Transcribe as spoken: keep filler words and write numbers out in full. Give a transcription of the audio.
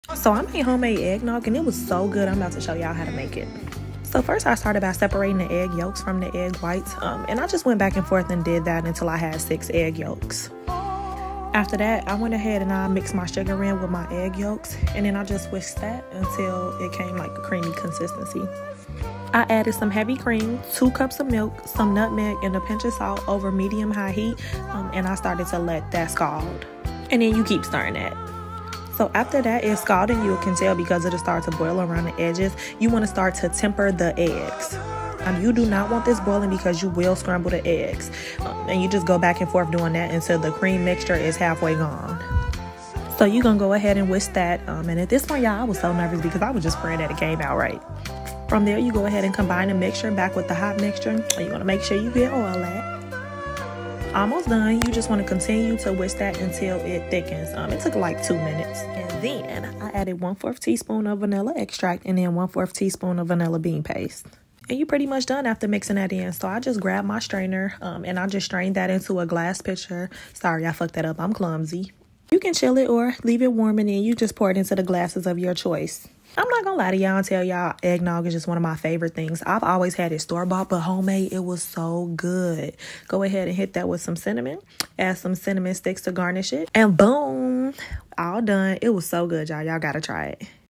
So I made homemade eggnog and it was so good. I'm about to show y'all how to make it. So first I started by separating the egg yolks from the egg whites. Um, and I just went back and forth and did that until I had six egg yolks. After that, I went ahead and I mixed my sugar in with my egg yolks. And then I just whisked that until it came like a creamy consistency. I added some heavy cream, two cups of milk, some nutmeg, and a pinch of salt over medium-high heat. Um, and I started to let that scald. And then you keep stirring that. So after that is scalded, you can tell because it'll start to boil around the edges. You want to start to temper the eggs. Um, you do not want this boiling because you will scramble the eggs. Um, and you just go back and forth doing that until the cream mixture is halfway gone. So you're going to go ahead and whisk that. Um, and at this point, y'all, I was so nervous because I was just praying that it came out right. From there, you go ahead and combine the mixture back with the hot mixture. And you want to make sure you get oil at. Almost done. You just want to continue to whisk that until it thickens. Um, it took like two minutes. And then I added one fourth teaspoon of vanilla extract and then one fourth teaspoon of vanilla bean paste. And you're pretty much done after mixing that in. So I just grabbed my strainer um, and I just strained that into a glass pitcher. Sorry, I fucked that up. I'm clumsy. You can chill it or leave it warm and then you just pour it into the glasses of your choice. I'm not gonna lie to y'all and tell y'all eggnog is just one of my favorite things. I've always had it store-bought, but homemade, it was so good. Go ahead and hit that with some cinnamon. Add some cinnamon sticks to garnish it. And boom, all done. It was so good, y'all. Y'all gotta try it.